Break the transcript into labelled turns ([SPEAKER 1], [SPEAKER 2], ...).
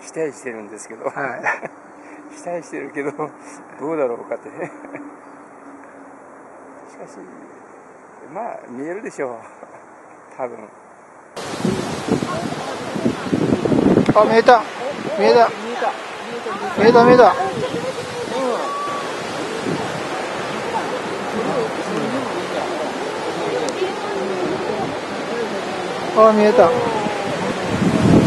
[SPEAKER 1] 期待してるんですけど、
[SPEAKER 2] はい、
[SPEAKER 1] 期待してるけどどうだろうかってね。しかしまあ見えるでしょう、多分。
[SPEAKER 2] あ、見えた見えた見えた見えた。あ、見えた。